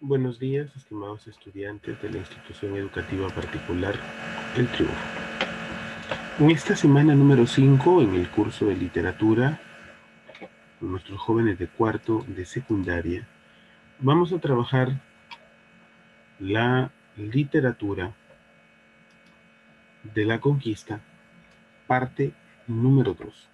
Buenos días, estimados estudiantes de la institución educativa particular El Triunfo. En esta semana número 5, en el curso de literatura, con nuestros jóvenes de cuarto de secundaria, vamos a trabajar la literatura de la conquista, parte número 2.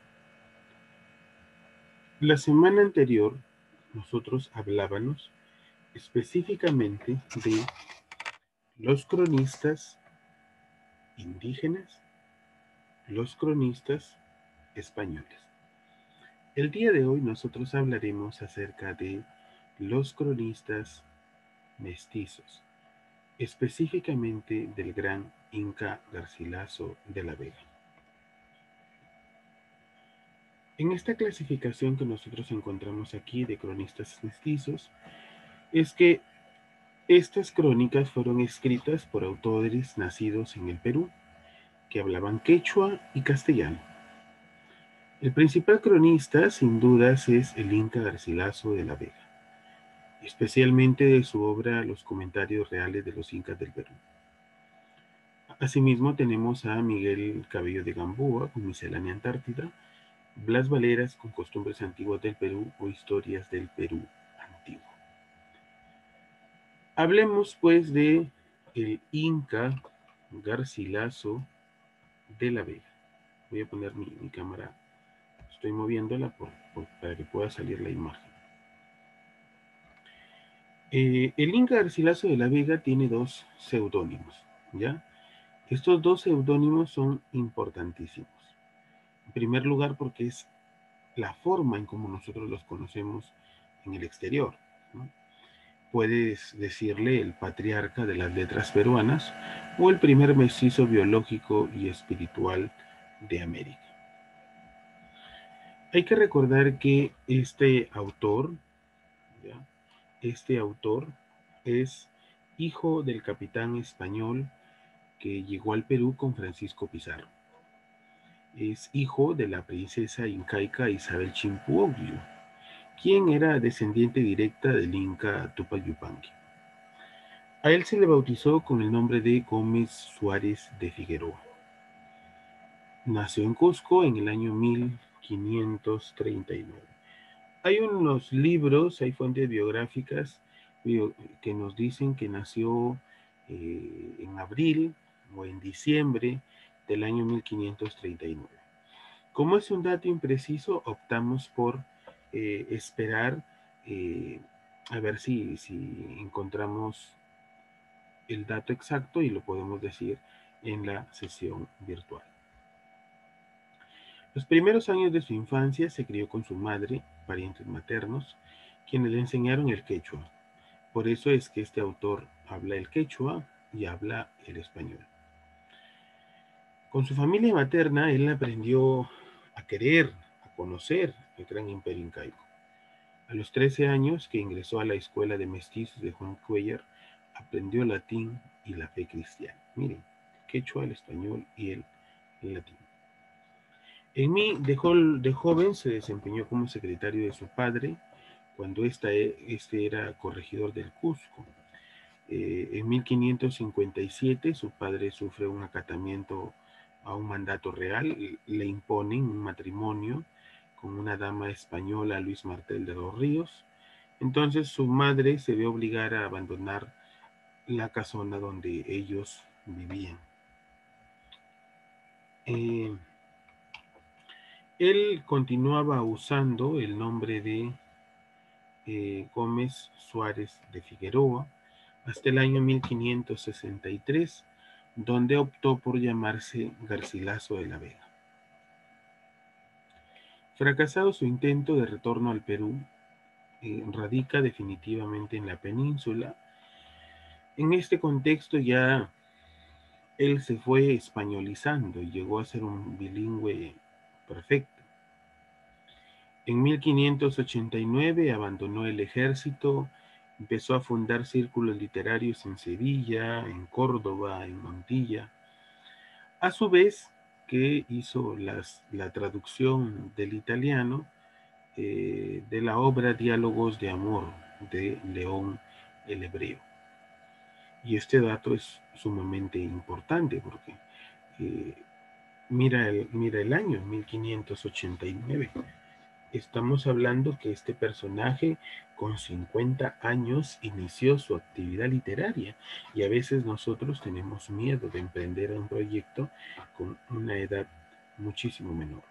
La semana anterior, nosotros hablábamos específicamente de los cronistas indígenas, los cronistas españoles. El día de hoy nosotros hablaremos acerca de los cronistas mestizos, específicamente del gran Inca Garcilaso de la Vega. En esta clasificación que nosotros encontramos aquí de cronistas mestizos, es que estas crónicas fueron escritas por autores nacidos en el Perú, que hablaban quechua y castellano. El principal cronista, sin dudas, es el Inca Garcilaso de la Vega, especialmente de su obra Los comentarios reales de los incas del Perú. Asimismo tenemos a Miguel Cabello de Gamboa con Miscelánea Antártida, Blas Valeras con Costumbres Antiguas del Perú o Historias del Perú Antiguo. Hablemos pues de el Inca Garcilaso de la Vega. Voy a poner mi cámara, estoy moviéndola para que pueda salir la imagen. El Inca Garcilaso de la Vega tiene dos seudónimos, ¿ya? Estos dos seudónimos son importantísimos. En primer lugar, porque es la forma en como nosotros los conocemos en el exterior, ¿no? Puedes decirle el patriarca de las letras peruanas o el primer mestizo biológico y espiritual de América. Hay que recordar que ¿ya? Este autor es hijo del capitán español que llegó al Perú con Francisco Pizarro. Es hijo de la princesa incaica Isabel Chimpuoglu, quien era descendiente directa del Inca Tupac Yupanqui. A él se le bautizó con el nombre de Gómez Suárez de Figueroa. Nació en Cusco en el año 1539. Hay unos libros, hay fuentes biográficas que nos dicen que nació en abril o en diciembre del año 1539. Como es un dato impreciso, optamos por esperar a ver si encontramos el dato exacto y lo podemos decir en la sesión virtual. Los primeros años de su infancia se crió con su madre, parientes maternos, quienes le enseñaron el quechua. Por eso es que este autor habla el quechua y habla el español. Con su familia materna, él aprendió a querer, a conocer el gran imperio incaico. A los 13 años, que ingresó a la escuela de mestizos de Juan Cuellar, aprendió latín y la fe cristiana. Miren, quechua, el español y el latín. De joven se desempeñó como secretario de su padre, cuando este era corregidor del Cusco. En 1557 su padre sufre un acatamiento a un mandato real, le imponen un matrimonio con una dama española, Luis Martel de los Ríos. Entonces su madre se ve obligada a abandonar la casona donde ellos vivían. Él continuaba usando el nombre de Gómez Suárez de Figueroa hasta el año 1563, donde optó por llamarse Garcilaso de la Vega. Fracasado su intento de retorno al Perú, radica definitivamente en la península. En este contexto ya él se fue españolizando y llegó a ser un bilingüe perfecto. En 1589 abandonó el ejército, empezó a fundar círculos literarios en Sevilla, en Córdoba, en Montilla. A su vez, que hizo la traducción del italiano de la obra Diálogos de Amor de León el hebreo. Y este dato es sumamente importante porque mira el año, 1589. Estamos hablando que este personaje con 50 años inició su actividad literaria y a veces nosotros tenemos miedo de emprender un proyecto con una edad muchísimo menor.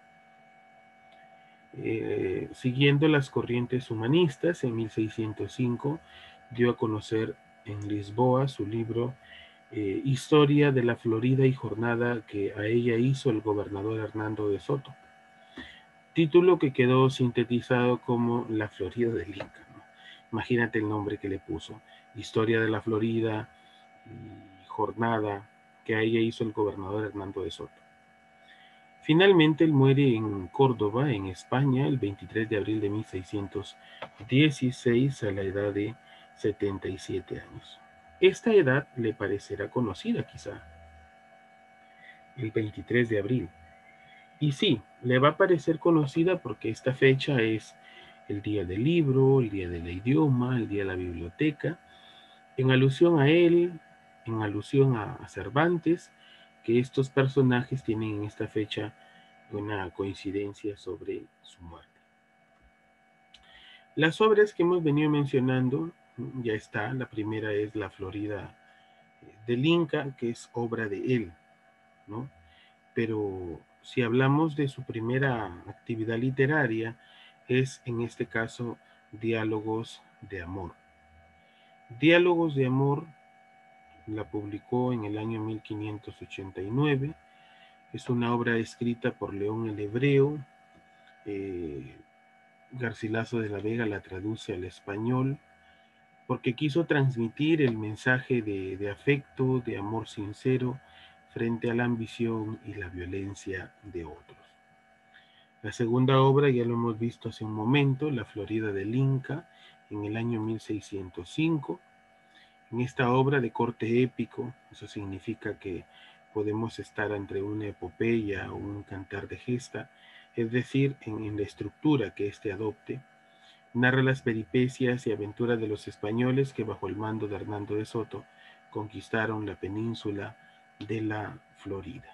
Siguiendo las corrientes humanistas, en 1605 dio a conocer en Lisboa su libro Historia de la Florida y Jornada que a ella hizo el gobernador Hernando de Soto. Título que quedó sintetizado como La Florida del Inca, ¿no? Imagínate el nombre que le puso. Historia de la Florida y Jornada que a ella hizo el gobernador Hernando de Soto. Finalmente, él muere en Córdoba, en España, el 23 de abril de 1616 a la edad de 77 años. Esta edad le parecerá conocida quizá, el 23 de abril. Y sí, le va a parecer conocida porque esta fecha es el día del libro, el día del idioma, el día de la biblioteca, en alusión a él, en alusión a Cervantes, que estos personajes tienen en esta fecha una coincidencia sobre su muerte. Las obras que hemos venido mencionando, ya está, la primera es La Florida del Inca, que es obra de él, ¿no? Pero si hablamos de su primera actividad literaria, es en este caso Diálogos de Amor. Diálogos de Amor la publicó en el año 1589. Es una obra escrita por León el Hebreo. Garcilaso de la Vega la traduce al español porque quiso transmitir el mensaje de afecto, de amor sincero frente a la ambición y la violencia de otros. La segunda obra ya lo hemos visto hace un momento, La Florida del Inca, en el año 1605. En esta obra de corte épico, eso significa que podemos estar entre una epopeya o un cantar de gesta, es decir, en la estructura que éste adopte, narra las peripecias y aventuras de los españoles que bajo el mando de Hernando de Soto conquistaron la península de la Florida.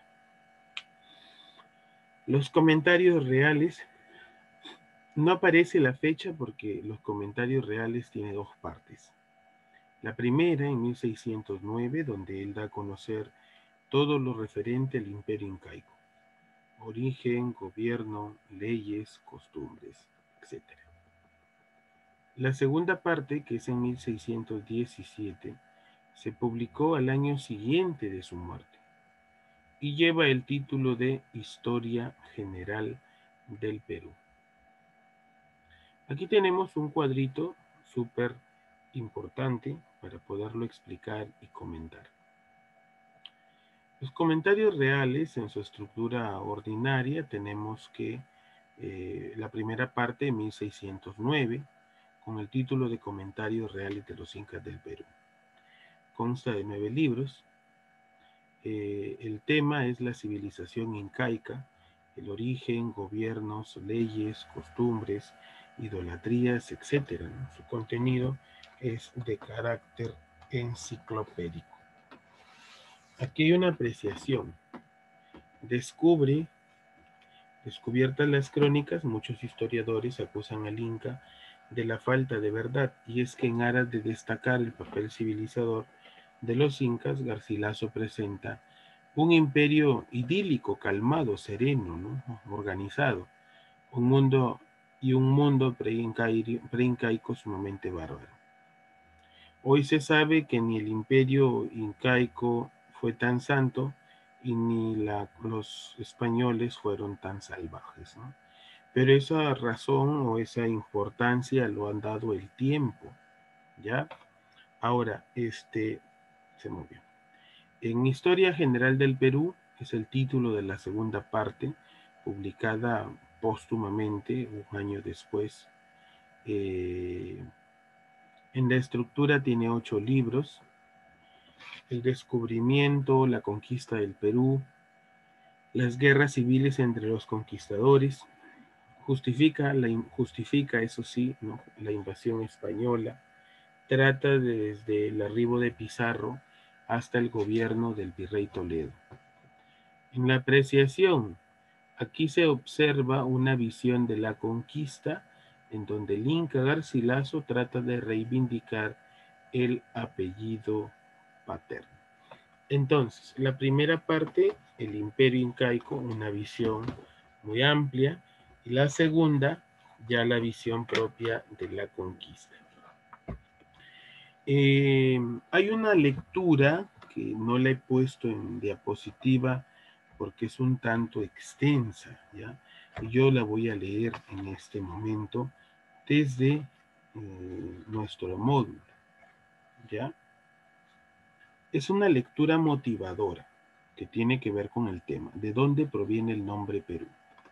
Los comentarios reales, no aparece la fecha porque los comentarios reales tienen dos partes. La primera en 1609, donde él da a conocer todo lo referente al imperio incaico. Origen, gobierno, leyes, costumbres, etc. La segunda parte, que es en 1617, se publicó al año siguiente de su muerte y lleva el título de Historia General del Perú. Aquí tenemos un cuadrito súper importante para poderlo explicar y comentar. Los comentarios reales en su estructura ordinaria tenemos que la primera parte, 1609, con el título de Comentarios Reales de los Incas del Perú. Consta de 9 libros. El tema es la civilización incaica, el origen, gobiernos, leyes, costumbres, idolatrías, etc. ¿no? Su contenido es de carácter enciclopédico. Aquí hay una apreciación. Descubiertas las crónicas, muchos historiadores acusan al Inca de la falta de verdad, y es que en aras de destacar el papel civilizador de los incas, Garcilaso presenta un imperio idílico, calmado, sereno, ¿no? Organizado, un mundo preincaico sumamente bárbaro. Hoy se sabe que ni el imperio incaico fue tan santo y ni los españoles fueron tan salvajes, ¿no? Pero esa razón o esa importancia lo han dado el tiempo, ¿ya? Ahora, se movió. En Historia General del Perú es el título de la segunda parte, publicada póstumamente un año después. En la estructura tiene 8 libros. El descubrimiento, la conquista del Perú, las guerras civiles entre los conquistadores, justifica, eso sí, ¿no? La invasión española, trata desde el arribo de Pizarro hasta el gobierno del virrey Toledo. En la apreciación, aquí se observa una visión de la conquista en donde el Inca Garcilaso trata de reivindicar el apellido paterno. Entonces, la primera parte, el imperio incaico, una visión muy amplia, y la segunda, ya la visión propia de la conquista. Hay una lectura que no la he puesto en diapositiva porque es un tanto extensa, ¿ya? Y yo la voy a leer en este momento desde nuestro módulo, ¿ya? Es una lectura motivadora que tiene que ver con el tema, ¿de dónde proviene el nombre Perú?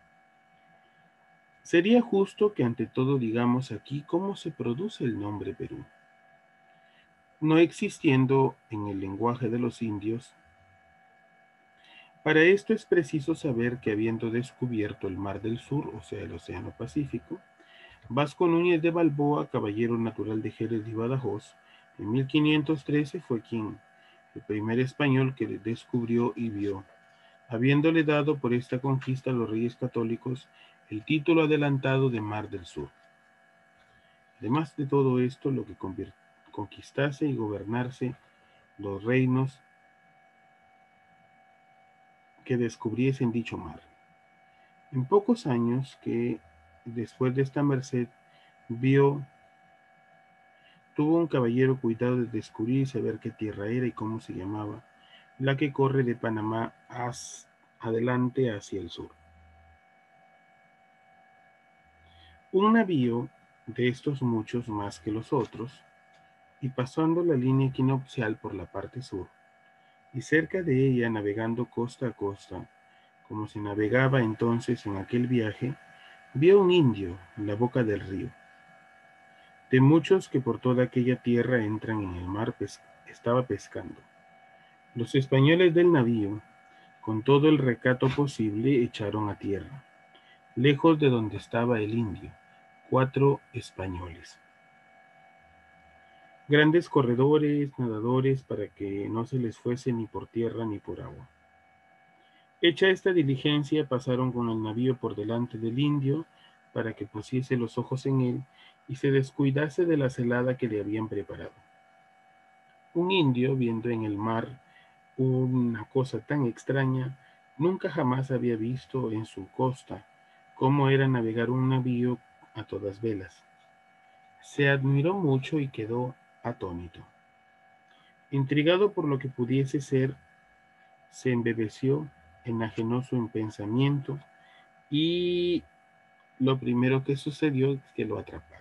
Sería justo que ante todo digamos aquí cómo se produce el nombre Perú. No existiendo en el lenguaje de los indios. Para esto es preciso saber que habiendo descubierto el Mar del Sur, o sea, el Océano Pacífico, Vasco Núñez de Balboa, caballero natural de Jerez y Badajoz, en 1513 fue el primer español que descubrió y vio, habiéndole dado por esta conquista a los reyes católicos el título adelantado de Mar del Sur. Además de todo esto, lo que conquistase y gobernarse los reinos que descubriesen dicho mar. En pocos años que después de esta merced tuvo un caballero cuidado de descubrir y saber qué tierra era y cómo se llamaba, la que corre de Panamá adelante hacia el sur. Un navío de estos muchos más que los otros, y pasando la línea equinoccial por la parte sur, y cerca de ella navegando costa a costa, como se navegaba entonces en aquel viaje, vio un indio en la boca del río. De muchos que por toda aquella tierra entran en el mar, estaba pescando. Los españoles del navío, con todo el recato posible, echaron a tierra, lejos de donde estaba el indio, 4 españoles. Grandes corredores, nadadores, para que no se les fuese ni por tierra ni por agua. Hecha esta diligencia, pasaron con el navío por delante del indio, para que pusiese los ojos en él y se descuidase de la celada que le habían preparado. Un indio, viendo en el mar una cosa tan extraña, nunca jamás había visto en su costa cómo era navegar un navío a todas velas. Se admiró mucho y quedó atónito. Intrigado por lo que pudiese ser, se embebeció, enajenó su pensamiento y lo primero que sucedió es que lo atraparon.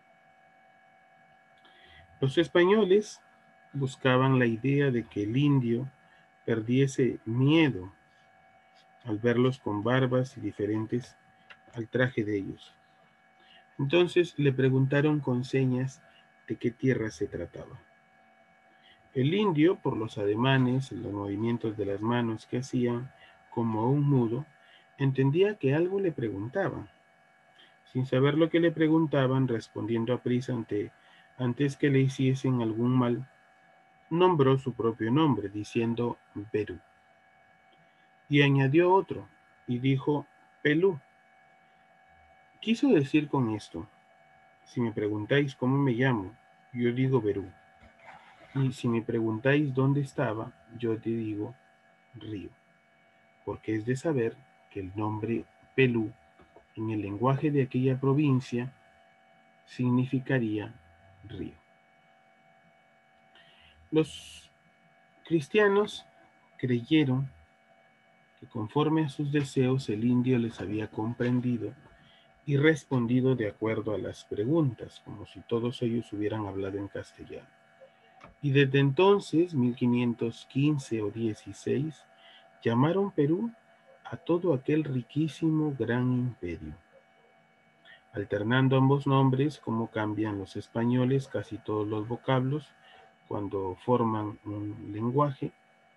Los españoles buscaban la idea de que el indio perdiese miedo al verlos con barbas y diferentes al traje de ellos. Entonces le preguntaron con señas de qué tierra se trataba. El indio, por los ademanes, los movimientos de las manos que hacían como un mudo, entendía que algo le preguntaban. Sin saber lo que le preguntaban, respondiendo a prisa antes que le hiciesen algún mal, nombró su propio nombre, diciendo Perú. Y añadió otro, y dijo Pelú. Quiso decir con esto, si me preguntáis cómo me llamo, yo digo Perú. Y si me preguntáis dónde estaba, yo te digo Río. Porque es de saber que el nombre Pelú, en el lenguaje de aquella provincia, significaría río. Los cristianos creyeron que conforme a sus deseos el indio les había comprendido y respondido de acuerdo a las preguntas, como si todos ellos hubieran hablado en castellano. Y desde entonces, 1515 o 16, llamaron Perú a todo aquel riquísimo gran imperio. Alternando ambos nombres, como cambian los españoles casi todos los vocablos cuando forman un lenguaje,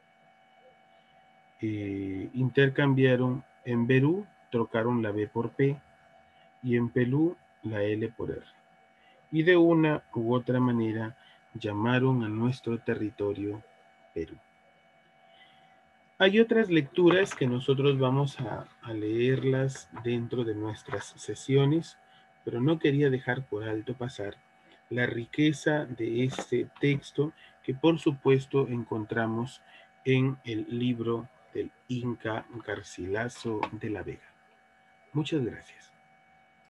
intercambiaron en Perú, trocaron la B por P, y en Pelú la L por R. Y de una u otra manera llamaron a nuestro territorio Perú. Hay otras lecturas que nosotros vamos a leerlas dentro de nuestras sesiones, pero no quería dejar por alto pasar la riqueza de este texto que por supuesto encontramos en el libro del Inca Garcilaso de la Vega. Muchas gracias.